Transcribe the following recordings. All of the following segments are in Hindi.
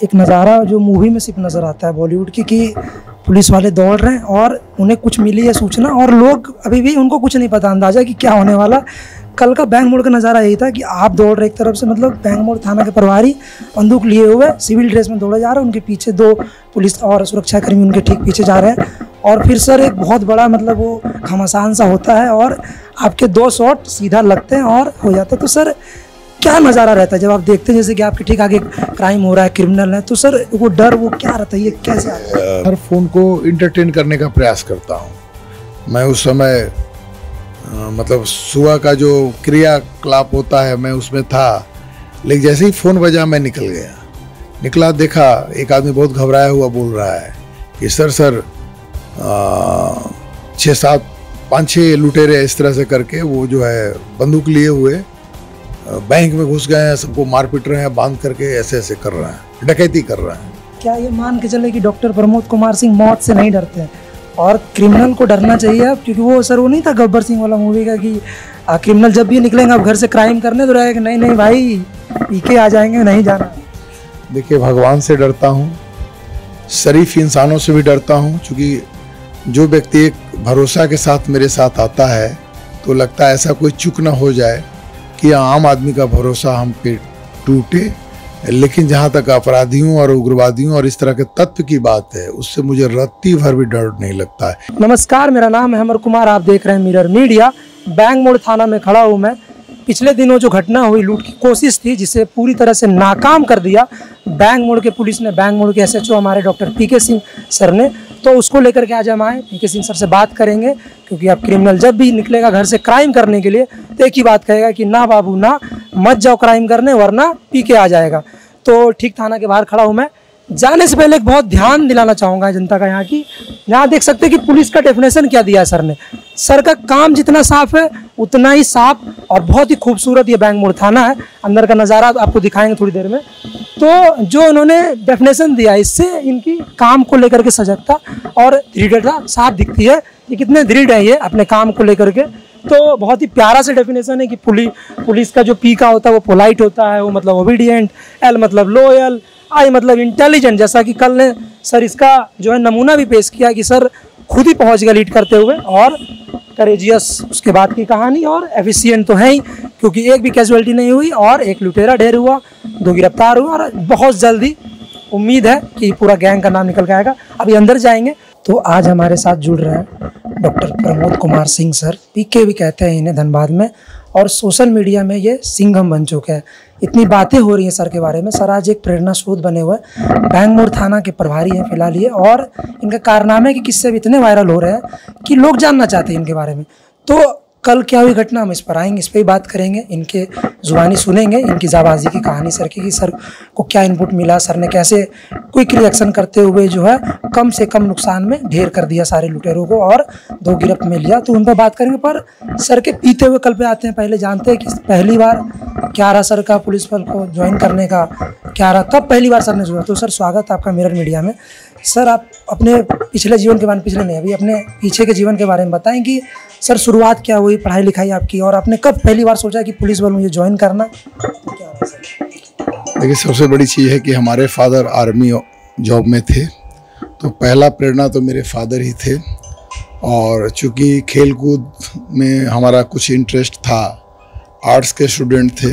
एक नज़ारा जो मूवी में सिर्फ नज़र आता है बॉलीवुड की, कि पुलिस वाले दौड़ रहे हैं और उन्हें कुछ मिली है सूचना और लोग अभी भी उनको कुछ नहीं पता अंदाज़ा कि क्या होने वाला। कल का बैंक मोड़ का नज़ारा यही था कि आप दौड़ रहे एक तरफ से, मतलब बैंक मोड़ थाना के प्रभारी बंदूक लिए हुए सिविल ड्रेस में दौड़े जा रहे हैं, उनके पीछे 2 पुलिस और सुरक्षाकर्मी उनके ठीक पीछे जा रहे हैं। और फिर सर एक बहुत बड़ा मतलब वो घमासान सा होता है और आपके 2 शॉट सीधा लगते हैं और हो जाता है। तो सर क्या नज़ारा रहता है जब आप देखते हैं जैसे कि आपके ठीक आगे क्राइम हो रहा है, क्रिमिनल है, तो सर वो डर वो क्या रहता है, ये कैसे आता है? हर फोन को इंटरटेन करने का प्रयास करता हूँ मैं। उस समय मतलब सुबह का जो क्रियाकलाप होता है मैं उसमें था, लेकिन जैसे ही फ़ोन बजा मैं निकल गया। निकला देखा एक आदमी बहुत घबराया हुआ बोल रहा है कि सर 5-6 लुटेरे इस तरह से करके वो जो है बंदूक लिए हुए बैंक में घुस गए हैं, सबको मार पीट रहे हैं, बांध करके ऐसे कर रहे हैं, डकैती कर रहे हैं। क्या ये मान के चले कि डॉक्टर प्रमोद कुमार सिंह मौत से नहीं डरते हैं और क्रिमिनल को डरना चाहिए अब? क्योंकि वो सर वो नहीं था गब्बर सिंह वाला मूवी का कि क्रिमिनल जब भी निकलेंगे अब घर से क्राइम करने तो रहेगा, नहीं भाई पी के आ जाएंगे, नहीं जाना। देखिए भगवान से डरता हूँ, शरीफ इंसानों से भी डरता हूँ, क्योंकि जो व्यक्ति एक भरोसा के साथ मेरे साथ आता है तो लगता है ऐसा कोई चूक ना हो जाए कि आम आदमी का भरोसा हम पे टूटे। लेकिन जहाँ तक अपराधियों और उग्रवादियों और इस तरह के तत्व की बात है, उससे मुझे रत्ती भर भी डर नहीं लगता है। नमस्कार, मेरा नाम है अमर कुमार, आप देख रहे हैं मिरर मीडिया। बैंक मोड़ थाना में खड़ा हूँ मैं। पिछले दिनों जो घटना हुई, लूट की कोशिश थी जिसे पूरी तरह से नाकाम कर दिया बैंक मोड़ के पुलिस ने, बैंक मोड़ के एसएचओ हमारे डॉक्टर पीके सिंह सर ने। तो उसको लेकर के आज हम आए, पीके सिंह सर से बात करेंगे, क्योंकि अब क्रिमिनल जब भी निकलेगा घर से क्राइम करने के लिए तो एक ही बात कहेगा कि ना बाबू ना, मत जाओ क्राइम करने वरना पी के आ जाएगा। तो ठीक थाना के बाहर खड़ा हूँ मैं। जाने से पहले एक बहुत ध्यान दिलाना चाहूँगा जनता का यहाँ की, यहाँ देख सकते हैं कि पुलिस का डेफिनेशन क्या दिया है सर ने। सर का काम जितना साफ है उतना ही साफ और बहुत ही खूबसूरत ये बैंक मोड़ थाना है। अंदर का नज़ारा आपको दिखाएंगे थोड़ी देर में। तो जो उन्होंने डेफिनेशन दिया, इससे इनकी काम को लेकर के सजगता और दृढ़ता साफ दिखती है कि कितने दृढ़ है ये अपने काम को लेकर के। तो बहुत ही प्यारा सा डेफिनेशन है कि पुलिस का जो पी का होता है वो पोलाइट होता है, वो मतलब ओबीडियंट, एल मतलब लॉयल, आई मतलब इंटेलिजेंट। जैसा कि कल ने सर इसका जो है नमूना भी पेश किया कि सर खुद ही पहुंच गया लीड करते हुए, और करेजियस उसके बाद की कहानी, और एफिशिएंट तो है ही क्योंकि एक भी कैजुअलिटी नहीं हुई और एक लुटेरा ढेर हुआ, 2 गिरफ्तार हुआ और बहुत जल्दी उम्मीद है कि पूरा गैंग का नाम निकल के आएगा। अभी अंदर जाएंगे। तो आज हमारे साथ जुड़ रहे हैं doctor Pramod Kumar Singh sir, PK भी कहते हैं इन्हें धनबाद में, और सोशल मीडिया में ये सिंघम बन चुके हैं। इतनी बातें हो रही हैं सर के बारे में। सर आज एक प्रेरणा स्रोत बने हुए हैं, बैंक मोड़ थाना के प्रभारी हैं फिलहाल ये, और इनके कारनामे के किस्से भी इतने वायरल हो रहे हैं कि लोग जानना चाहते हैं इनके बारे में। तो कल क्या हुई घटना, हम इस पर आएंगे, इस पर ही बात करेंगे, इनके जुबानी सुनेंगे इनकी जाबाजी की कहानी सर की, कि सर को क्या इनपुट मिला, सर ने कैसे क्विक रिएक्शन करते हुए जो है कम से कम नुकसान में ढेर कर दिया सारे लुटेरों को और 2 गिरफ्त में लिया। तो उन पर बात करेंगे। पर सर के पीते हुए कल पे आते हैं। पहले जानते हैं कि पहली बार क्या रहा सर का पुलिस बल को ज्वाइन करने का, क्या रहा, कब पहली बार सर ने जुड़ा? तो सर स्वागत आपका मिरर मीडिया में। सर आप अपने पिछले जीवन के बारे में, पिछले नहीं अभी अपने पीछे के जीवन के बारे में बताएं कि सर शुरुआत क्या हुई, पढ़ाई लिखाई आपकी, और आपने कब पहली बार सोचा कि पुलिस बल मुझे ज्वाइन करना? क्या हुआ सर? देखिए सबसे बड़ी चीज़ है कि हमारे फादर आर्मी जॉब में थे, तो पहला प्रेरणा तो मेरे फादर ही थे। और चूँकि खेल कूद में हमारा कुछ इंटरेस्ट था, आर्ट्स के स्टूडेंट थे,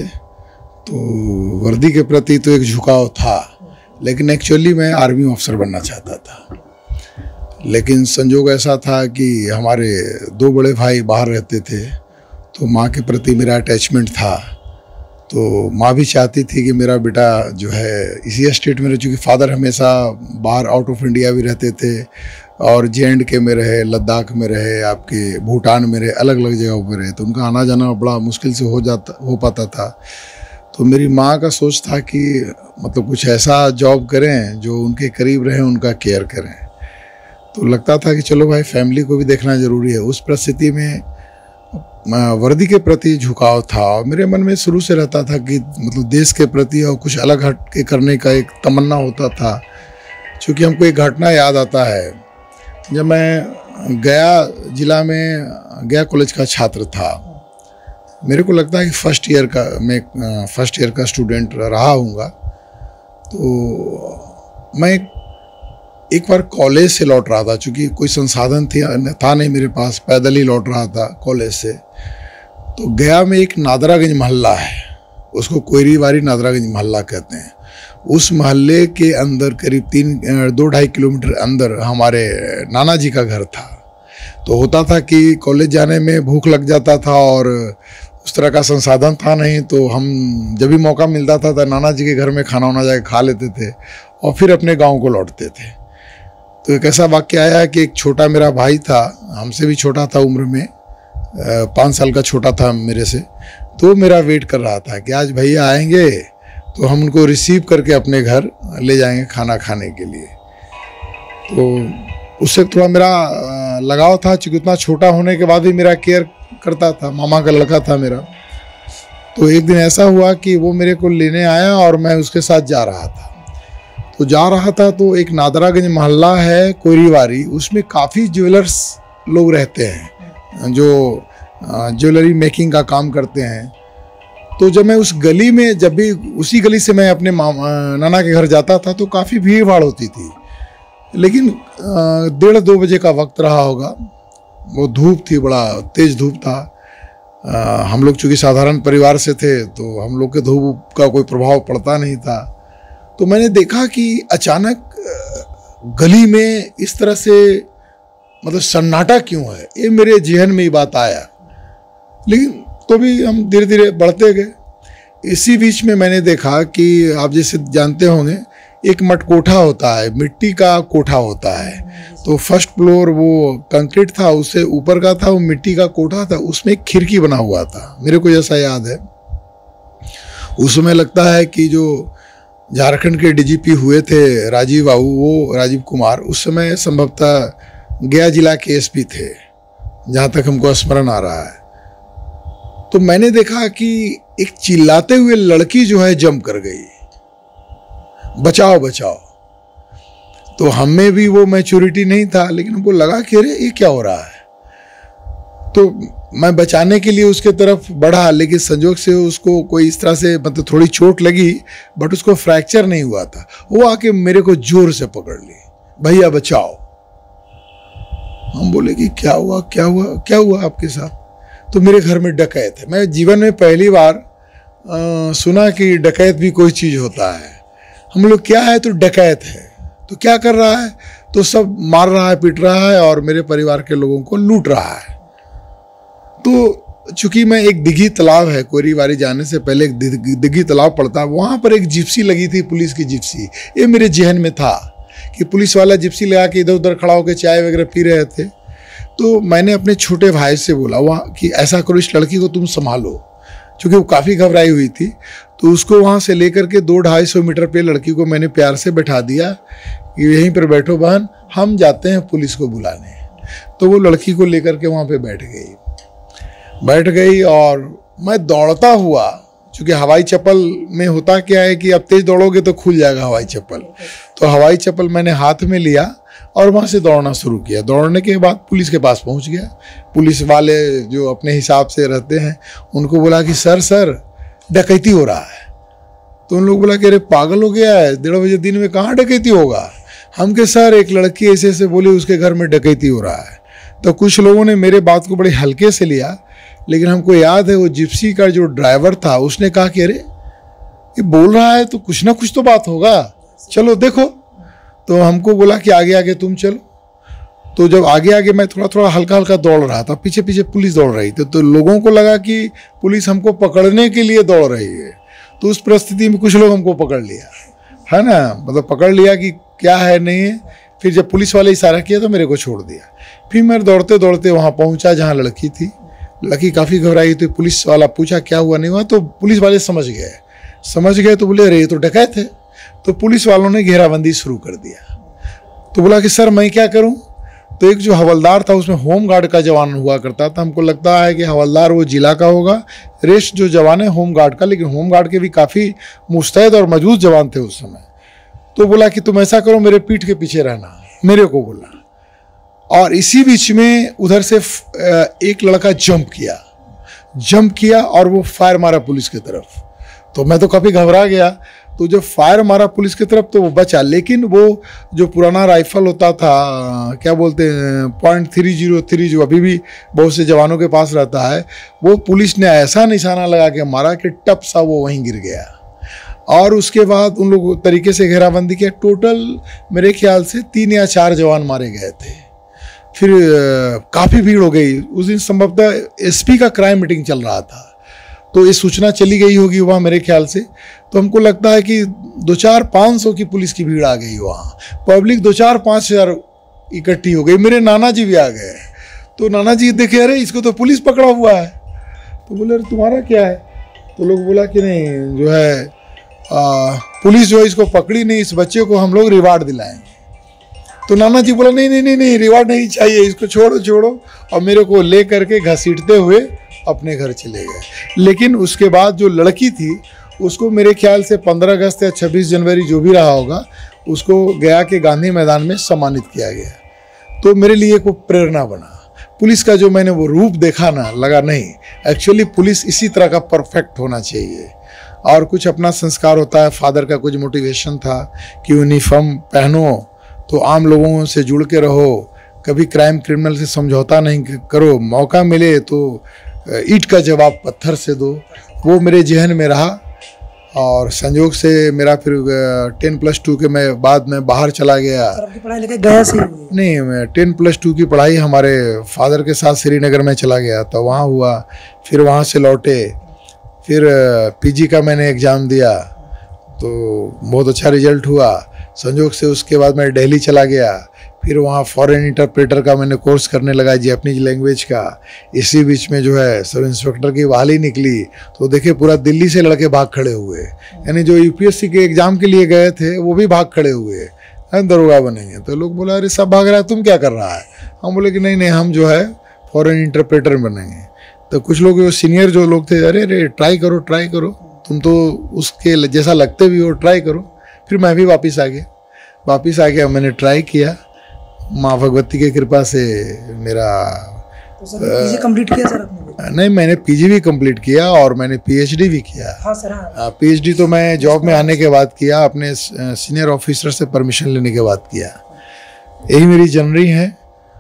तो वर्दी के प्रति तो एक झुकाव था, लेकिन एक्चुअली मैं आर्मी ऑफिसर बनना चाहता था। लेकिन संजोग ऐसा था कि हमारे 2 बड़े भाई बाहर रहते थे, तो माँ के प्रति मेरा अटैचमेंट था। तो माँ भी चाहती थी कि मेरा बेटा जो है इसी स्टेट में रहे, चूँकि फादर हमेशा बाहर आउट ऑफ इंडिया भी रहते थे और JNK में रहे, लद्दाख में रहे, आपके भूटान में रहे, अलग अलग जगहों पर रहे, तो उनका आना जाना बड़ा मुश्किल से हो पाता था। तो मेरी माँ का सोच था कि मतलब कुछ ऐसा जॉब करें जो उनके करीब रहें, उनका केयर करें। तो लगता था कि चलो भाई फैमिली को भी देखना ज़रूरी है। उस परिस्थिति में वर्दी के प्रति झुकाव था और मेरे मन में शुरू से रहता था कि मतलब देश के प्रति और कुछ अलग हट के करने का एक तमन्ना होता था। क्योंकि हमको एक घटना याद आता है, जब मैं गया जिला में गया कॉलेज का छात्र था, मेरे को लगता है कि फर्स्ट ईयर का स्टूडेंट रहा हूँगा। तो मैं एक बार कॉलेज से लौट रहा था, चूँकि कोई संसाधन था नहीं मेरे पास, पैदल ही लौट रहा था कॉलेज से। तो गया में एक नादरागंज मोहल्ला है, उसको कोयरीवारी नादरागंज मोहल्ला कहते हैं। उस मोहल्ले के अंदर करीब 2-2.5 किलोमीटर अंदर हमारे नाना जी का घर था। तो होता था कि कॉलेज जाने में भूख लग जाता था और उस तरह का संसाधन था नहीं, तो हम जब भी मौका मिलता था तो नाना जी के घर में खाना वाना जाके खा लेते थे और फिर अपने गांव को लौटते थे। तो एक ऐसा वाक्य आया कि एक छोटा मेरा भाई था, हमसे भी छोटा था उम्र में, 5 साल का छोटा था मेरे से। तो मेरा वेट कर रहा था कि आज भैया आएंगे तो हम उनको रिसीव करके अपने घर ले जाएंगे खाना खाने के लिए। तो उससे थोड़ा मेरा लगाव था, चूँकि उतना छोटा होने के बाद भी मेरा केयर करता था, मामा का लड़का था मेरा। तो एक दिन ऐसा हुआ कि वो मेरे को लेने आया और मैं उसके साथ जा रहा था। तो जा रहा था तो एक नादरागंज मोहल्ला है कोयरीवारी, उसमें काफ़ी ज्वेलर्स लोग रहते हैं जो ज्वेलरी मेकिंग का काम करते हैं। तो जब मैं उस गली में, जब भी उसी गली से मैं अपने नाना के घर जाता था तो काफ़ी भीड़ भाड़ होती थी। लेकिन 1:30-2 बजे का वक्त रहा होगा, वो धूप थी, बड़ा तेज़ धूप था। हम लोग चूँकि साधारण परिवार से थे तो हम लोग के धूप का कोई प्रभाव पड़ता नहीं था। तो मैंने देखा कि अचानक गली में इस तरह से मतलब सन्नाटा क्यों है, ये मेरे जहन में ही बात आया। लेकिन तो भी हम धीरे धीरे बढ़ते गए। इसी बीच में मैंने देखा कि आप जैसे जानते होंगे, एक मटकोठा होता है, मिट्टी का कोठा होता है। तो फर्स्ट फ्लोर वो कंक्रीट था, उससे ऊपर का था वो मिट्टी का कोठा था, उसमें एक खिड़की बना हुआ था, मेरे को जैसा याद है। उस समय लगता है कि जो झारखंड के डीजीपी हुए थे राजीव बाबू, वो राजीव कुमार, उस समय संभवतः गया जिला के एसपी थे, जहाँ तक हमको स्मरण आ रहा है। तो मैंने देखा कि एक चिल्लाते हुए लड़की जो है जंप कर गई, बचाओ बचाओ। तो हमें भी वो मैच्योरिटी नहीं था, लेकिन हमको लगा कि अरे ये क्या हो रहा है। तो मैं बचाने के लिए उसके तरफ बढ़ा, लेकिन संजोग से उसको कोई इस तरह से मतलब थोड़ी चोट लगी, बट उसको फ्रैक्चर नहीं हुआ था। वो आके मेरे को जोर से पकड़ ली, भैया बचाओ। हम बोले कि क्या हुआ क्या हुआ क्या हुआ आपके साथ? तो मेरे घर में डकैत है। मैं जीवन में पहली बार सुना कि डकैत भी कोई चीज़ होता है। हम लोग क्या है, तो डकैत है। तो क्या कर रहा है? तो सब मार रहा है, पीट रहा है और मेरे परिवार के लोगों को लूट रहा है। तो चूंकि मैं, एक दिघी तालाब है, कोयरीवारी जाने से पहले एक दिघी तालाब पड़ता है, वहाँ पर एक जिप्सी लगी थी, पुलिस की जिप्सी। ये मेरे जहन में था कि पुलिस वाला जिप्सी लगा के इधर उधर खड़ा होकर चाय वगैरह पी रहे थे। तो मैंने अपने छोटे भाई से बोला वहाँ कि ऐसा करो, इस लड़की को तुम संभालो, क्योंकि वो काफ़ी घबराई हुई थी। तो उसको वहाँ से लेकर के 200-250 मीटर पे लड़की को मैंने प्यार से बैठा दिया कि यहीं पर बैठो बहन, हम जाते हैं पुलिस को बुलाने। तो वो लड़की को लेकर के वहाँ पे बैठ गई और मैं दौड़ता हुआ, क्योंकि हवाई चप्पल में होता क्या है कि अब तेज दौड़ोगे तो खुल जाएगा हवाई चप्पल। तो हवाई चप्पल मैंने हाथ में लिया और वहाँ से दौड़ना शुरू किया। दौड़ने के बाद पुलिस के पास पहुँच गया। पुलिस वाले जो अपने हिसाब से रहते हैं, उनको बोला कि सर डकैती हो रहा है। तो उन लोग बोला कि अरे पागल हो गया है, 1:30 बजे दिन में कहाँ डकैती होगा? हम के सर एक लड़की ऐसे बोली उसके घर में डकैती हो रहा है। तो कुछ लोगों ने मेरे बात को बड़े हल्के से लिया, लेकिन हमको याद है वो जिप्सी का जो ड्राइवर था उसने कहा कि अरे ये बोल रहा है तो कुछ ना कुछ तो बात होगा, चलो देखो। तो हमको बोला कि आगे आगे तुम चलो। तो जब आगे आगे मैं थोड़ा हल्का हल्का दौड़ रहा था, पीछे पीछे पुलिस दौड़ रही थी। तो लोगों को लगा कि पुलिस हमको पकड़ने के लिए दौड़ रही है। तो उस परिस्थिति में कुछ लोग हमको पकड़ लिया, है ना, मतलब पकड़ लिया कि क्या है नहीं है। फिर जब पुलिस वाले इशारा किया तो मेरे को छोड़ दिया। फिर मैं दौड़ते दौड़ते वहाँ पहुँचा जहाँ लड़की थी। लड़की काफ़ी घबराई। तो पुलिस वाला पूछा क्या हुआ नहीं हुआ, तो पुलिस वाले समझ गए। तो बोले अरे ये तो डकैत है। तो पुलिस वालों ने घेराबंदी शुरू कर दिया। तो बोला कि सर मैं क्या करूं? तो एक जो हवलदार था उसमें होमगार्ड का जवान हुआ करता था। हमको लगता है कि हवलदार वो जिला का होगा, रेस्ट जो जवान है होमगार्ड का। लेकिन होमगार्ड के भी काफ़ी मुस्तैद और मजबूत जवान थे उस समय। तो बोला कि तुम ऐसा करो, मेरे पीठ के पीछे रहना, मेरे को बोला। और इसी बीच में उधर से एक लड़का जंप किया और वो फायर मारा पुलिस की तरफ। तो मैं तो काफ़ी घबरा गया। तो जब फायर मारा पुलिस की तरफ तो वो बचा, लेकिन वो जो पुराना राइफल होता था, क्या बोलते हैं, .3030 जो अभी भी बहुत से जवानों के पास रहता है, वो पुलिस ने ऐसा निशाना लगा के मारा कि टप सा वो वहीं गिर गया। और उसके बाद उन लोग तरीके से घेराबंदी किया। टोटल मेरे ख्याल से 3 या 4 जवान मारे गए थे। फिर काफ़ी भीड़ हो गई। उस दिन संभवतः एसपी का क्राइम मीटिंग चल रहा था, तो ये सूचना चली गई होगी वहाँ मेरे ख्याल से। तो हमको लगता है कि 2-4-500 की पुलिस की भीड़ आ गई वहाँ। पब्लिक 2-4-5 हज़ार इकट्ठी हो गई। मेरे नाना जी भी आ गए। तो नाना जी देखे, अरे इसको तो पुलिस पकड़ा हुआ है। तो बोले अरे तुम्हारा क्या है? तो लोग बोला कि नहीं, जो है पुलिस जो है इसको पकड़ी नहीं, इस बच्चे को हम लोग रिवार्ड दिलाएंगे। तो नाना जी बोला नहीं नहीं नहीं नहीं, रिवार्ड नहीं चाहिए, इसको छोड़ो छोड़ो। और मेरे को ले करके घसीटते हुए अपने घर चले गए। लेकिन उसके बाद जो लड़की थी उसको मेरे ख्याल से 15 अगस्त या 26 जनवरी जो भी रहा होगा, उसको गया के गांधी मैदान में सम्मानित किया गया। तो मेरे लिए को प्रेरणा बना। पुलिस का जो मैंने वो रूप देखा ना, लगा नहीं, एक्चुअली पुलिस इसी तरह का परफेक्ट होना चाहिए। और कुछ अपना संस्कार होता है। फादर का कुछ मोटिवेशन था कि यूनिफॉर्म पहनो तो आम लोगों से जुड़ के रहो, कभी क्राइम क्रिमिनल से समझौता नहीं करो, मौका मिले तो ईंट का जवाब पत्थर से दो। वो मेरे जहन में रहा। और संयोग से मेरा फिर 10+2 के मैं बाद में बाहर चला गया। आपकी पढ़ाई लिखाई गया से नहीं, मैं 10+2 की पढ़ाई हमारे फादर के साथ श्रीनगर में चला गया, तो वहाँ हुआ। फिर वहाँ से लौटे, फिर पीजी का मैंने एग्ज़ाम दिया तो बहुत अच्छा रिजल्ट हुआ। संयोग से उसके बाद मैं दिल्ली चला गया। फिर वहाँ फॉरेन इंटरप्रेटर का मैंने कोर्स करने लगा, जैपनीज लैंग्वेज का। इसी बीच में जो है सब इंस्पेक्टर की बहाली निकली, तो देखिए पूरा दिल्ली से लड़के भाग खड़े हुए। यानी जो यूपीएससी के एग्ज़ाम के लिए गए थे वो भी भाग खड़े हुए, दरोगा बनेंगे। तो लोग बोला अरे सब भाग रहा है, तुम क्या कर रहा है? हम बोले कि नहीं नहीं, हम जो है फॉरेन इंटरप्रेटर बनेंगे। तो कुछ लोग जो सीनियर जो लोग थे, अरे अरे ट्राई करो, तुम तो उसके जैसा लगते भी हो, ट्राई करो। फिर मैं भी वापस आ गया। मैंने ट्राई किया, माँ भगवती की कृपा से मेरा पीजी कंप्लीट किया सर आपने? नहीं, मैंने पीजी भी कंप्लीट किया और मैंने पीएचडी भी किया। हाँ सर, हाँ। पीएचडी तो मैं जॉब में आने के बाद किया, अपने सीनियर ऑफिसर से परमिशन लेने के बाद किया। यही मेरी जर्नी है।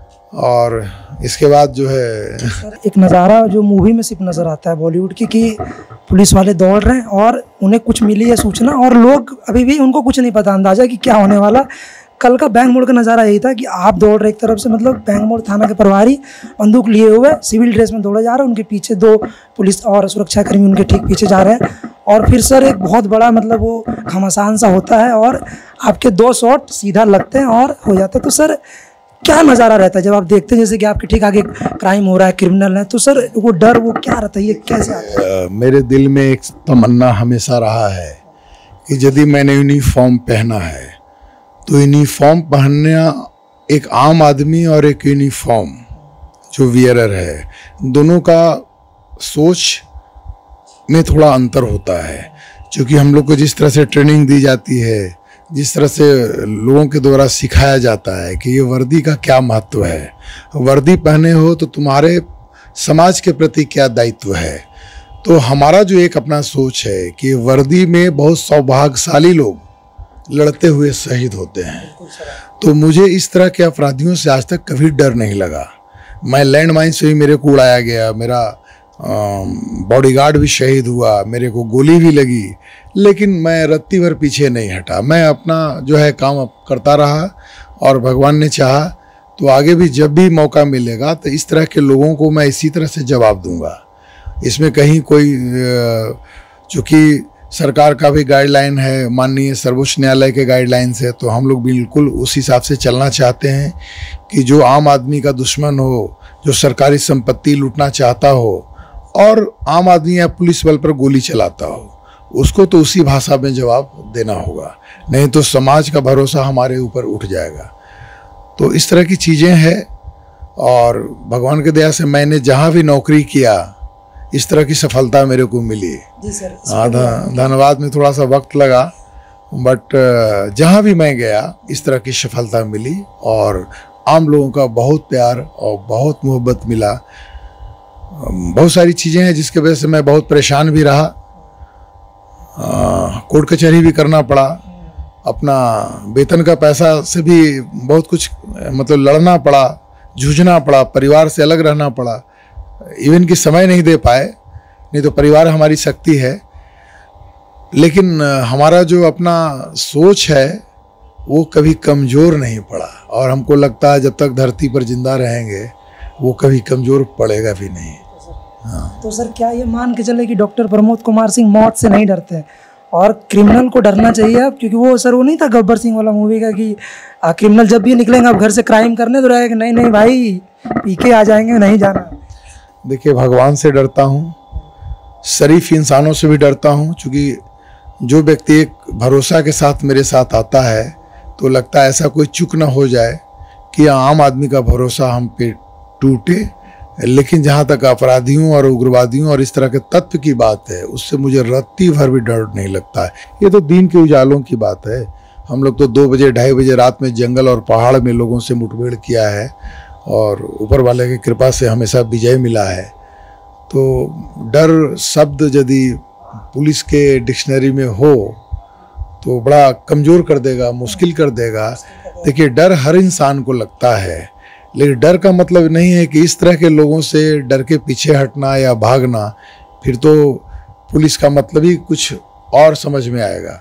और इसके बाद जो है एक नज़ारा जो मूवी में सिर्फ नज़र आता है बॉलीवुड की, कि पुलिस वाले दौड़ रहे हैं और उन्हें कुछ मिली है सूचना, और लोग अभी भी उनको कुछ नहीं पता अंदाज़ा कि क्या होने वाला। कल का बैंक मोड़ का नज़ारा यही था कि आप दौड़ रहे एक तरफ से, मतलब बैंक मोड़ थाना के प्रभारी बंदूक लिए हुए सिविल ड्रेस में दौड़े जा रहे हैं, उनके पीछे 2 पुलिस और सुरक्षाकर्मी उनके ठीक पीछे जा रहे हैं। और फिर सर एक बहुत बड़ा मतलब वो घमासान सा होता है और आपके 2 शॉट सीधा लगते हैं और हो जाता है। तो सर क्या नज़ारा रहता है जब आप देखते हैं जैसे कि आपके ठीक आगे क्राइम हो रहा है, क्रिमिनल है, तो सर वो डर वो क्या रहता है, ये कैसे आता है? मेरे दिल में एक तमन्ना हमेशा रहा है कि यदि मैंने यूनिफॉर्म पहना है तो यूनिफॉर्म पहनना, एक आम आदमी और एक यूनिफॉर्म जो वियरर है, दोनों का सोच में थोड़ा अंतर होता है। क्योंकि हम लोग को जिस तरह से ट्रेनिंग दी जाती है, जिस तरह से लोगों के द्वारा सिखाया जाता है कि ये वर्दी का क्या महत्व है, वर्दी पहने हो तो तुम्हारे समाज के प्रति क्या दायित्व है। तो हमारा जो एक अपना सोच है कि वर्दी में बहुत सौभाग्यशाली लोग लड़ते हुए शहीद होते हैं। तो मुझे इस तरह के अपराधियों से आज तक कभी डर नहीं लगा। मैं लैंड माइन से ही मेरे को उड़ाया गया, मेरा बॉडीगार्ड भी शहीद हुआ, मेरे को गोली भी लगी, लेकिन मैं रत्ती भर पीछे नहीं हटा। मैं अपना जो है काम करता रहा और भगवान ने चाहा तो आगे भी जब भी मौका मिलेगा तो इस तरह के लोगों को मैं इसी तरह से जवाब दूंगा। इसमें कहीं कोई, चूँकि सरकार का भी गाइडलाइन है, माननीय सर्वोच्च न्यायालय के गाइडलाइंस है, तो हम लोग बिल्कुल उस हिसाब से चलना चाहते हैं कि जो आम आदमी का दुश्मन हो, जो सरकारी संपत्ति लूटना चाहता हो और आम आदमी या पुलिस बल पर गोली चलाता हो, उसको तो उसी भाषा में जवाब देना होगा, नहीं तो समाज का भरोसा हमारे ऊपर उठ जाएगा। तो इस तरह की चीज़ें हैं। और भगवान की दया से मैंने जहाँ भी नौकरी किया इस तरह की सफलता मेरे को मिली। जी सर, धन्यवाद में थोड़ा सा वक्त लगा, बट जहाँ भी मैं गया इस तरह की सफलता मिली और आम लोगों का बहुत प्यार और बहुत मोहब्बत मिला। बहुत सारी चीज़ें हैं जिसके वजह से मैं बहुत परेशान भी रहा। कोर्ट कचहरी भी करना पड़ा, अपना वेतन का पैसा से भी बहुत कुछ मतलब लड़ना पड़ा, जूझना पड़ा, परिवार से अलग रहना पड़ा, इवन कि समय नहीं दे पाए, नहीं तो परिवार हमारी शक्ति है। लेकिन हमारा जो अपना सोच है वो कभी कमज़ोर नहीं पड़ा, और हमको लगता है जब तक धरती पर जिंदा रहेंगे वो कभी कमज़ोर पड़ेगा भी नहीं। हाँ। तो सर क्या ये मान के चले कि डॉक्टर प्रमोद कुमार सिंह मौत से नहीं डरते हैं और क्रिमिनल को डरना चाहिए अब? क्योंकि वो सर वो नहीं था गब्बर सिंह वाला मूवी का कि क्रिमिनल जब भी निकलेंगे अब घर से क्राइम करने तो रहेगा, नहीं नहीं भाई पी के आ जाएंगे, नहीं जाना। देखिए, भगवान से डरता हूँ, शरीफ इंसानों से भी डरता हूँ, क्योंकि जो व्यक्ति एक भरोसा के साथ मेरे साथ आता है तो लगता है ऐसा कोई चूक ना हो जाए कि आम आदमी का भरोसा हम पे टूटे। लेकिन जहाँ तक अपराधियों और उग्रवादियों और इस तरह के तत्व की बात है, उससे मुझे रत्ती भर भी डर नहीं लगता है। ये तो दिन के उजालों की बात है। हम लोग तो 2 बजे 2:30 बजे रात में जंगल और पहाड़ में लोगों से मुठभेड़ किया है और ऊपर वाले की कृपा से हमेशा विजय मिला है। तो डर शब्द यदि पुलिस के डिक्शनरी में हो तो बड़ा कमज़ोर कर देगा, मुश्किल कर देगा। देखिए, डर हर इंसान को लगता है, लेकिन डर का मतलब नहीं है कि इस तरह के लोगों से डर के पीछे हटना या भागना, फिर तो पुलिस का मतलब ही कुछ और समझ में आएगा।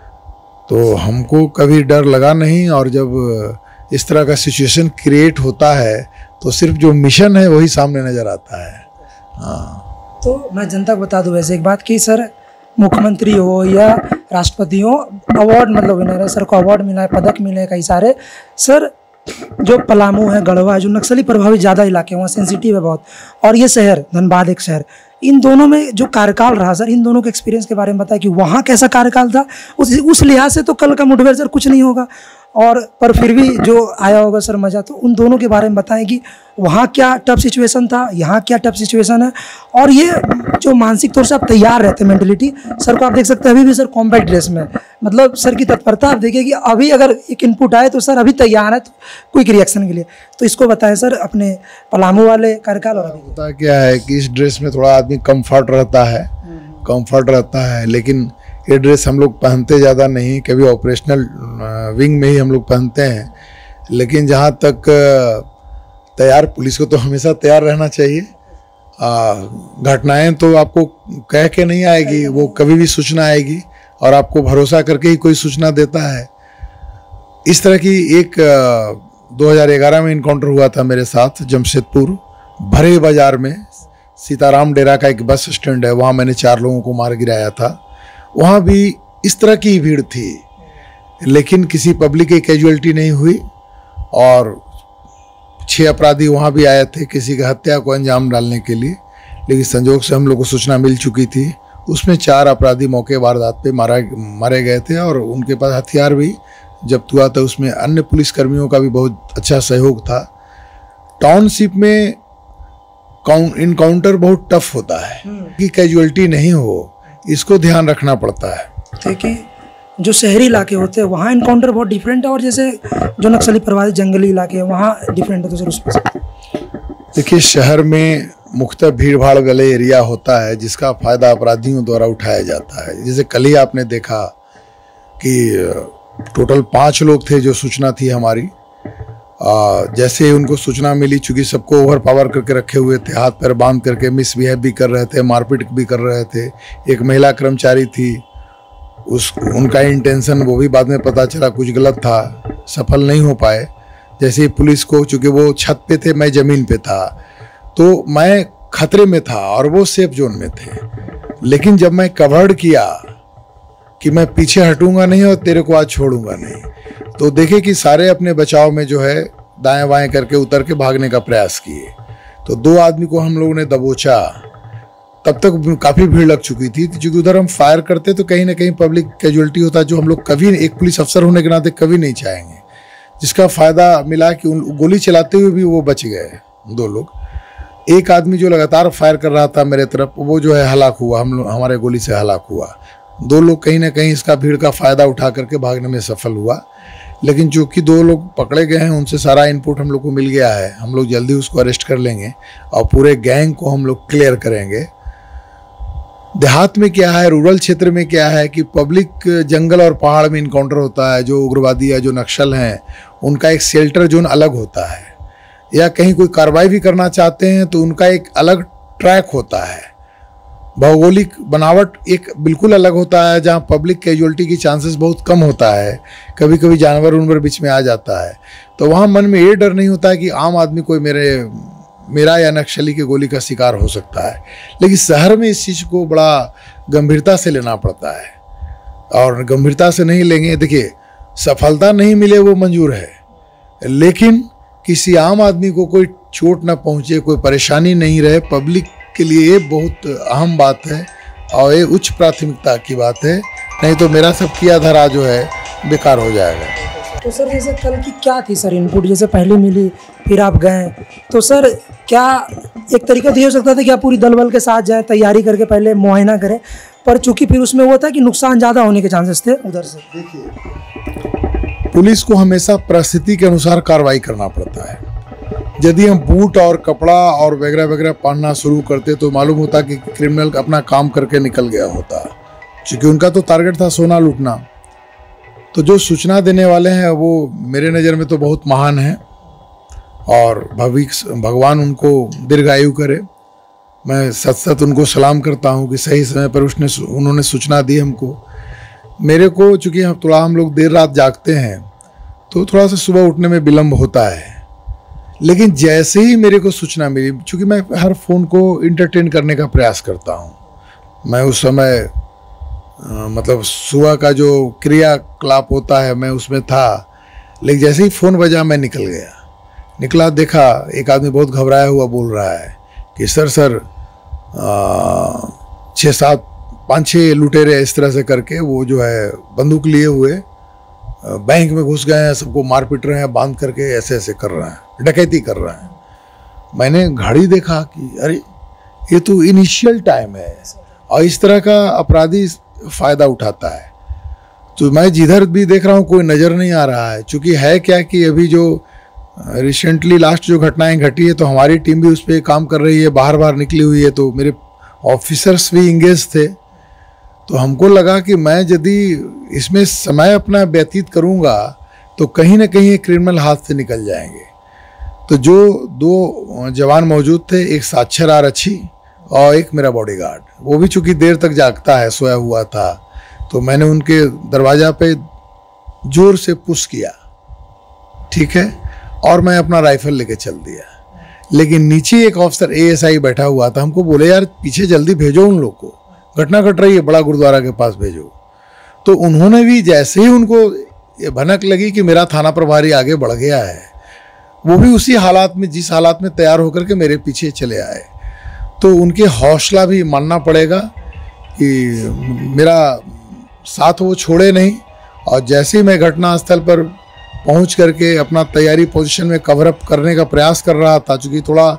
तो हमको कभी डर लगा नहीं, और जब इस तरह का सिचुएशन क्रिएट होता है तो सिर्फ जो मिशन है वही सामने नज़र आता है। हाँ। तो मैं जनता को बता दूं वैसे एक बात कि सर मुख्यमंत्री हो या राष्ट्रपति हो, अवार्ड मतलब विनर है, सर को अवार्ड मिला है, पदक मिले कई सारे। सर जो पलामू है, गढ़वा है, जो नक्सली प्रभावित ज़्यादा इलाके हैं, वहाँ सेंसिटिव है बहुत, और ये शहर धनबाद एक शहर, इन दोनों में जो कार्यकाल रहा सर, इन दोनों के एक्सपीरियंस के बारे में बताएं कि वहाँ कैसा कार्यकाल था। उस लिहाज से तो कल का मुठभेड़ सर कुछ नहीं होगा, और पर फिर भी जो आया होगा सर मज़ा, तो उन दोनों के बारे में बताएं कि वहाँ क्या टफ सिचुएशन था, यहाँ क्या टफ सिचुएशन है, और ये जो मानसिक तौर से आप तैयार रहते हैं मेंटलिटी। सर को आप देख सकते हैं अभी भी सर कॉम्बैट ड्रेस में, मतलब सर की तत्परता आप देखिए कि अभी अगर एक इनपुट आए तो सर अभी तैयार है क्विक रिएक्शन के लिए। तो इसको बताएं सर अपने पलामू वाले कार्यकाल। और अभी होता क्या है कि इस ड्रेस में थोड़ा आदमी कंफर्ट रहता है, लेकिन ये ड्रेस हम लोग पहनते ज़्यादा नहीं, कभी ऑपरेशनल विंग में ही हम लोग पहनते हैं। लेकिन जहाँ तक तैयार, पुलिस को तो हमेशा तैयार रहना चाहिए। घटनाएं तो आपको कह के नहीं आएगी, वो कभी भी सूचना आएगी, और आपको भरोसा करके ही कोई सूचना देता है। इस तरह की एक 2011 में इनकाउंटर हुआ था मेरे साथ जमशेदपुर भरे बाजार में, सीताराम डेरा का एक बस स्टैंड है, वहाँ मैंने 4 लोगों को मार गिराया था। वहाँ भी इस तरह की भीड़ थी, लेकिन किसी पब्लिक की कैजुअलिटी नहीं हुई, और 6 अपराधी वहाँ भी आए थे किसी की हत्या को अंजाम डालने के लिए। लेकिन संजोग से हम लोग को सूचना मिल चुकी थी, उसमें 4 अपराधी मौके वारदात पे मारे गए थे, और उनके पास हथियार भी जब्त हुआ था। उसमें अन्य पुलिसकर्मियों का भी बहुत अच्छा सहयोग था। टाउनशिप में इनकाउंटर बहुत टफ होता है कि कैजुअलिटी नहीं हो, इसको ध्यान रखना पड़ता है। देखिए, जो शहरी इलाके होते हैं वहाँ इनकाउंटर बहुत डिफरेंट है, और जैसे जो नक्सली प्रभावित जंगली इलाके हैं वहाँ डिफरेंट है। तो सर उसमें देखिए, शहर में मुख्तलिफ भीड़ भाड़ वाले एरिया होता है जिसका फ़ायदा अपराधियों द्वारा उठाया जाता है। जैसे कल ही आपने देखा कि टोटल 5 लोग थे जो सूचना थी हमारी। जैसे उनको सूचना मिली, चूँकि सबको ओवर पावर करके रखे हुए थे, हाथ पैर बांध करके मिसबिहेव भी कर रहे थे, मारपीट भी कर रहे थे। एक महिला कर्मचारी थी, उनका इंटेंशन वो भी बाद में पता चला कुछ गलत था, सफल नहीं हो पाए। जैसे पुलिस को, चूँकि वो छत पे थे, मैं ज़मीन पे था, तो मैं खतरे में था और वो सेफ जोन में थे। लेकिन जब मैं कवर्ड किया कि मैं पीछे हटूंगा नहीं और तेरे को आज छोड़ूंगा नहीं, तो देखे कि सारे अपने बचाव में जो है दाएं बाएं करके उतर के भागने का प्रयास किए। तो 2 आदमी को हम लोगों ने दबोचा। तब तक काफ़ी भीड़ लग चुकी थी, क्योंकि उधर हम फायर करते तो कहीं ना कहीं पब्लिक कैजुअलिटी होता, जो हम लोग कभी एक पुलिस अफसर होने के नाते कभी नहीं चाहेंगे। जिसका फ़ायदा मिला कि उन गोली चलाते हुए भी वो बच गए 2 लोग। एक आदमी जो लगातार फायर कर रहा था मेरे तरफ, वो जो है हलाक हुआ, हमारे गोली से हलाक हुआ। 2 लोग कहीं ना कहीं इसका भीड़ का फ़ायदा उठा करके भागने में सफल हुआ। लेकिन चूँकि 2 लोग पकड़े गए हैं, उनसे सारा इनपुट हम लोग को मिल गया है। हम लोग जल्दी उसको अरेस्ट कर लेंगे और पूरे गैंग को हम लोग क्लियर करेंगे। देहात में क्या है, रूरल क्षेत्र में क्या है कि पब्लिक जंगल और पहाड़ में इनकाउंटर होता है, जो उग्रवादी या जो नक्सल हैं उनका एक शेल्टर जोन अलग होता है, या कहीं कोई कार्रवाई भी करना चाहते हैं तो उनका एक अलग ट्रैक होता है। भौगोलिक बनावट एक बिल्कुल अलग होता है, जहाँ पब्लिक कैजुअलिटी की चांसेस बहुत कम होता है, कभी कभी जानवर उनवर बीच में आ जाता है। तो वहाँ मन में ये डर नहीं होता है कि आम आदमी कोई मेरा या नक्सली की गोली का शिकार हो सकता है। लेकिन शहर में इस चीज़ को बड़ा गंभीरता से लेना पड़ता है, और गंभीरता से नहीं लेंगे, देखिए सफलता नहीं मिले वो मंजूर है, लेकिन किसी आम आदमी को कोई चोट ना पहुँचे, कोई परेशानी नहीं रहे, पब्लिक के लिए ये बहुत अहम बात है और ये उच्च प्राथमिकता की बात है। नहीं तो मेरा सब किया धरा जो है बेकार हो जाएगा। तो सर जैसे कल की क्या थी सर इनपुट, जैसे पहले मिली फिर आप गए, तो सर क्या एक तरीका तो ये हो सकता था कि आप पूरी दल बल के साथ जाएं, तैयारी करके पहले मुआयना करें, पर चूंकि फिर उसमें हुआ था कि नुकसान ज़्यादा होने के चांसेस थे उधर से। देखिए, पुलिस को हमेशा परिस्थिति के अनुसार कार्रवाई करना पड़ता है। यदि हम बूट और कपड़ा और वगैरह वगैरह पहनना शुरू करते तो मालूम होता कि क्रिमिनल अपना काम करके निकल गया होता, क्योंकि उनका तो टारगेट था सोना लूटना। तो जो सूचना देने वाले हैं वो मेरे नज़र में तो बहुत महान हैं, और भगवान उनको दीर्घायु करे। मैं सच सच उनको सलाम करता हूँ कि सही समय पर उन्होंने सूचना दी हमको। मेरे को चूँकि हम लोग देर रात जागते हैं तो थोड़ा सा सुबह उठने में विलम्ब होता है, लेकिन जैसे ही मेरे को सूचना मिली, चूँकि मैं हर फ़ोन को इंटरटेन करने का प्रयास करता हूँ, मैं उस समय मतलब सुबह का जो क्रियाकलाप होता है मैं उसमें था, लेकिन जैसे ही फ़ोन बजा मैं निकला, देखा एक आदमी बहुत घबराया हुआ बोल रहा है कि सर 5-6 लुटेरे इस तरह से करके वो जो है बंदूक लिए हुए बैंक में घुस गए हैं, सबको मार पीट रहे हैं, बांध करके ऐसे कर रहे हैं, डकैती कर रहे हैं। मैंने घड़ी देखा कि अरे ये तो इनिशियल टाइम है, और इस तरह का अपराधी फ़ायदा उठाता है। तो मैं जिधर भी देख रहा हूँ कोई नज़र नहीं आ रहा है, क्योंकि है क्या कि अभी जो रिसेंटली लास्ट जो घटनाएं घटी है तो हमारी टीम भी उस पर काम कर रही है, बाहर निकली हुई है, तो मेरे ऑफिसर्स भी इंगेज थे। तो हमको लगा कि मैं यदि इसमें समय अपना व्यतीत करूंगा तो कहीं ना कहीं क्रिमिनल हाथ से निकल जाएंगे। तो जो 2 जवान मौजूद थे, एक साक्षर आरक्षी और एक मेरा बॉडीगार्ड, वो भी चूंकि देर तक जागता है, सोया हुआ था, तो मैंने उनके दरवाज़ा पे जोर से पुश किया, ठीक है, और मैं अपना राइफल लेके चल दिया। लेकिन नीचे एक ऑफिसर ASI बैठा हुआ था, हमको बोले यार पीछे जल्दी भेजो उन लोग को, घटना घट रही है, बड़ा गुरुद्वारा के पास भेजो। तो उन्होंने भी जैसे ही उनको ये भनक लगी कि मेरा थाना प्रभारी आगे बढ़ गया है, वो भी उसी हालात में, जिस हालात में तैयार होकर के मेरे पीछे चले आए। तो उनके हौसला भी मानना पड़ेगा कि मेरा साथ वो छोड़े नहीं, और जैसे ही मैं घटनास्थल पर पहुंच करके अपना तैयारी पोजीशन में कवर अप करने का प्रयास कर रहा था, चूँकि थोड़ा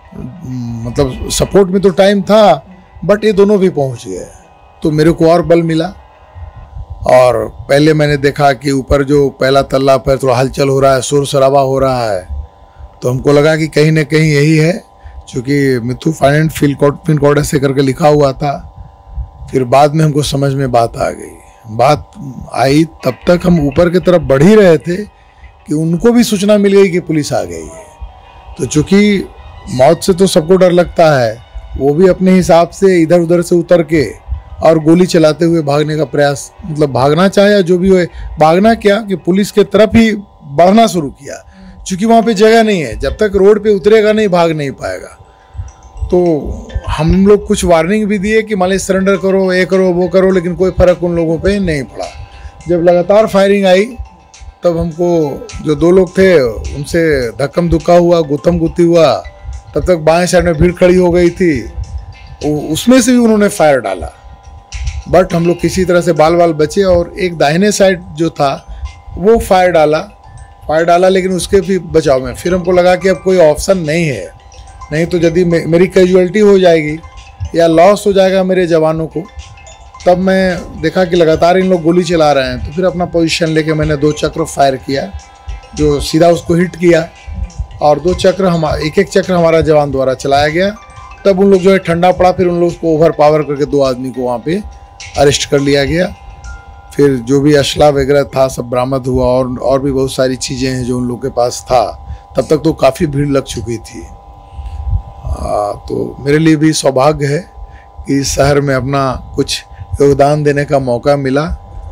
मतलब सपोर्ट में तो टाइम था, बट ये दोनों भी पहुंच गए, तो मेरे को और बल मिला। और पहले मैंने देखा कि ऊपर जो पहला तल्ला पर थोड़ा हलचल हो रहा है, शोर शराबा हो रहा है, तो हमको लगा कि कहीं ना कहीं यही है, क्योंकि मिथु फाइनेंस पिन कोड ऐसे करके लिखा हुआ था। फिर बाद में हमको समझ में बात आ गई, बात आई तब तक हम ऊपर की तरफ बढ़ ही रहे थे कि उनको भी सूचना मिल गई कि पुलिस आ गई है। तो चूँकि मौत से तो सबको डर लगता है, वो भी अपने हिसाब से इधर उधर से उतर के और गोली चलाते हुए भागने का प्रयास, मतलब भागना चाहे या जो भी हो, भागना क्या कि पुलिस के तरफ ही बढ़ना शुरू किया, क्योंकि वहाँ पे जगह नहीं है, जब तक रोड पे उतरेगा नहीं भाग नहीं पाएगा। तो हम लोग कुछ वार्निंग भी दिए कि मान लीजिए सरेंडर करो, ये करो वो करो, लेकिन कोई फ़र्क उन लोगों पे नहीं पड़ा। जब लगातार फायरिंग आई तब हमको जो 2 लोग थे उनसे धक्कम धुक्का हुआ, गुत्थम गुत्ती हुआ, तब तक बाएं साइड में भीड़ खड़ी हो गई थी, उसमें से भी उन्होंने फायर डाला, बट हम लोग किसी तरह से बाल बचे। और एक दाहिने साइड जो था वो फायर डाला, लेकिन उसके भी बचाव में फिर हमको लगा कि अब कोई ऑप्शन नहीं है, नहीं तो यदि मेरी कैजुअलिटी हो जाएगी या लॉस हो जाएगा मेरे जवानों को। तब मैं देखा कि लगातार इन लोग गोली चला रहे हैं, तो फिर अपना पोजीशन लेके मैंने 2 चक्र फायर किया, जो सीधा उसको हिट किया, और 2 चक्र एक चक्र हमारा जवान द्वारा चलाया गया, तब उन लोग जो है ठंडा पड़ा, फिर उन लोग को ओवर पावर करके 2 आदमी को वहाँ पे अरेस्ट कर लिया गया। फिर जो भी असला वगैरह था सब बरामद हुआ, और भी बहुत सारी चीज़ें हैं जो उन लोग के पास था। तब तक तो काफ़ी भीड़ लग चुकी थी। तो मेरे लिए भी सौभाग्य है कि इस शहर में अपना कुछ योगदान देने का मौका मिला,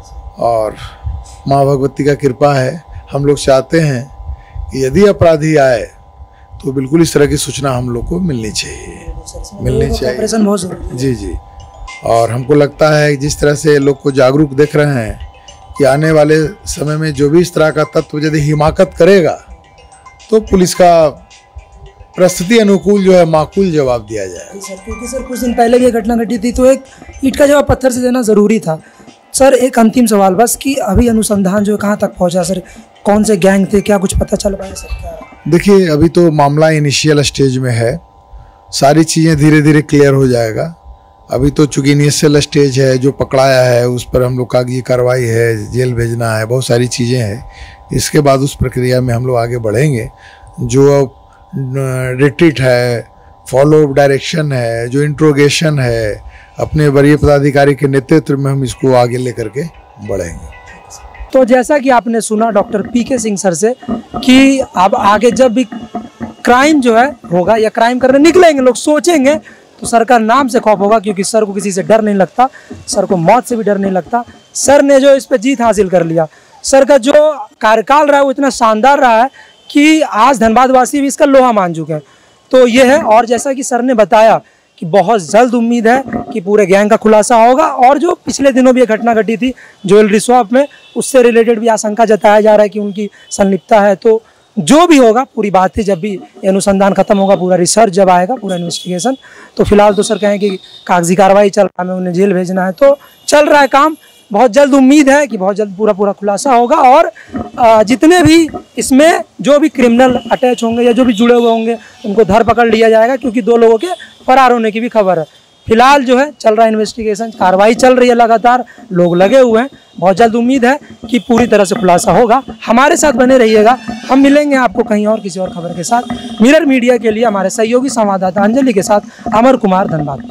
और माँ भगवती का कृपा है। हम लोग चाहते हैं कि यदि अपराधी आए तो बिल्कुल इस तरह की सूचना हम लोग को मिलनी चाहिए, ऑपरेशन बहुत जरूरी है। जी जी। और हमको लगता है जिस तरह से लोग को जागरूक देख रहे हैं कि आने वाले समय में जो भी इस तरह का तत्व यदि हिमाकत करेगा तो पुलिस का परिस्थिति अनुकूल जो है माकूल जवाब दिया जाए। सर, क्योंकि सर कुछ दिन पहले भी ये घटना घटी थी, तो एक ईंट का जवाब पत्थर से देना ज़रूरी था। सर एक अंतिम सवाल बस, कि अभी अनुसंधान जो है कहाँ तक पहुँचा सर? कौन से गैंग थे, क्या कुछ पता चल पाया सर? क्या देखिए, अभी तो मामला इनिशियल स्टेज में है, सारी चीज़ें धीरे धीरे क्लियर हो जाएगा। अभी तो चूँकि इनिशियल स्टेज है, जो पकड़ाया है उस पर हम लोग कागजी कार्रवाई है, जेल भेजना है, बहुत सारी चीज़ें हैं। इसके बाद उस प्रक्रिया में हम लोग आगे बढ़ेंगे। जो रिट्रीट है, फॉलो डायरेक्शन है, जो इंट्रोगेशन है, अपने वरीय पदाधिकारी के नेतृत्व में हम इसको आगे लेकर के बढ़ेंगे। तो जैसा कि आपने सुना डॉक्टर पीके सिंह सर से कि अब आगे जब भी क्राइम जो है होगा या क्राइम करने निकलेंगे लोग, सोचेंगे तो सर का नाम से खौफ होगा, क्योंकि सर को किसी से डर नहीं लगता, सर को मौत से भी डर नहीं लगता। सर ने जो इस पे जीत हासिल कर लिया, सर का जो कार्यकाल रहा है वो इतना शानदार रहा है कि आज धनबाद वासी भी इसका लोहा मान चुके हैं। तो ये है, और जैसा कि सर ने बताया कि बहुत जल्द उम्मीद है कि पूरे गैंग का खुलासा होगा, और जो पिछले दिनों भी ये घटना घटी थी ज्वेलरी शॉप में, उससे रिलेटेड भी आशंका जताया जा रहा है कि उनकी संलिप्तता है। तो जो भी होगा पूरी बात है, जब भी अनुसंधान खत्म होगा, पूरा रिसर्च जब आएगा, पूरा इन्वेस्टिगेशन, तो फिलहाल तो सर कहें कि कागजी कार्रवाई चल रहा है, हमें उन्हें जेल भेजना है, तो चल रहा है काम। बहुत जल्द उम्मीद है कि बहुत जल्द पूरा खुलासा होगा, और जितने भी इसमें जो भी क्रिमिनल अटैच होंगे या जो भी जुड़े हुए होंगे उनको धर पकड़ लिया जाएगा, क्योंकि 2 लोगों के फरार होने की भी खबर है। फिलहाल जो है चल रहा है इन्वेस्टिगेशन, कार्रवाई चल रही है लगातार, लोग लगे हुए हैं। बहुत जल्द उम्मीद है कि पूरी तरह से खुलासा होगा। हमारे साथ बने रहिएगा, हम मिलेंगे आपको कहीं और किसी और खबर के साथ। मिरर मीडिया के लिए हमारे सहयोगी संवाददाता अंजलि के साथ अमर कुमार, धनबाद।